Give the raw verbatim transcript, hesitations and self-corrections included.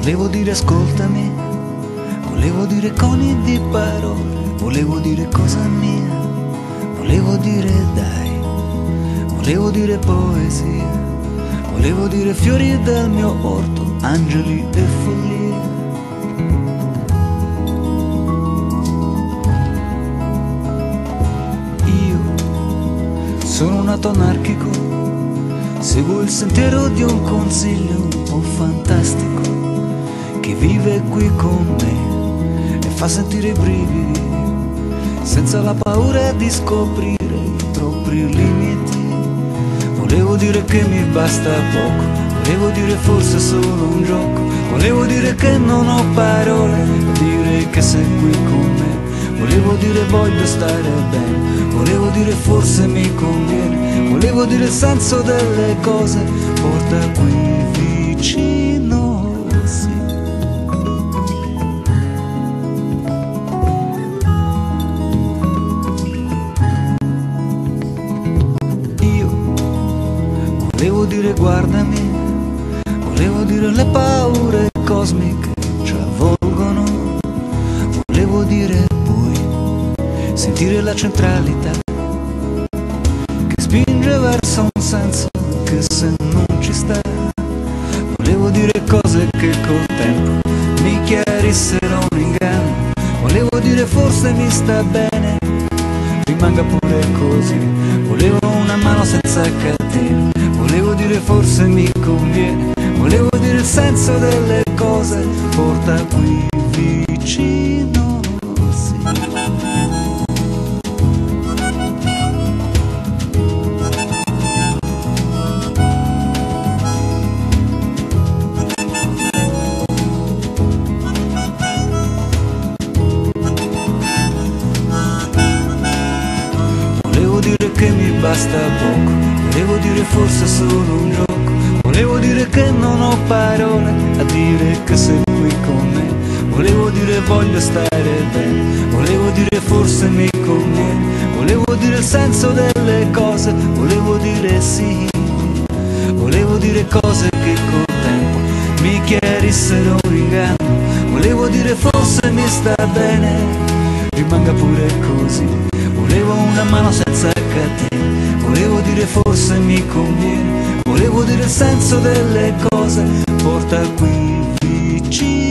Volevo dire ascoltami, volevo dire coni di parole, volevo dire cosa mia, volevo dire dai, volevo dire poesia, volevo dire fiori del mio orto, angeli e follia. Io sono nato anarchico, seguo il sentiero di un consiglio un po' fantastico che vive qui con me e fa sentire i brividi senza la paura di scoprire i propri limiti. Volevo dire che mi basta poco, volevo dire forse solo un gioco, volevo dire che non ho parole, dire che sei qui con me, volevo dire voglio stare bene, volevo dire forse mi conviene, volevo dire il senso delle cose, porta qui vicino, sì. Volevo dire guardami, volevo dire le paure cosmiche ci avvolgono, volevo dire puoi sentire la centralità che spinge verso un senso che se non ci sta, volevo dire cose che col tempo mi chiarissero un inganno, volevo dire forse mi sta bene, rimanga pure così, volevo una mano senza catene, volevo dire forse mi conviene, volevo dire il senso delle cose, porta qui vicino, sì. Volevo dire che mi basta poco, volevo dire forse solo un gioco, volevo dire che non ho parole a dire che sei qui con me, volevo dire voglio stare bene, volevo dire forse mi conviene, volevo dire il senso delle cose, volevo dire sì, volevo dire cose che col tempo mi chiarissero un inganno, volevo dire forse mi sta bene, rimanga pure così, volevo una mano senza catene, volevo dire forse mi conviene, volevo dire il senso delle cose, porta qui vicino.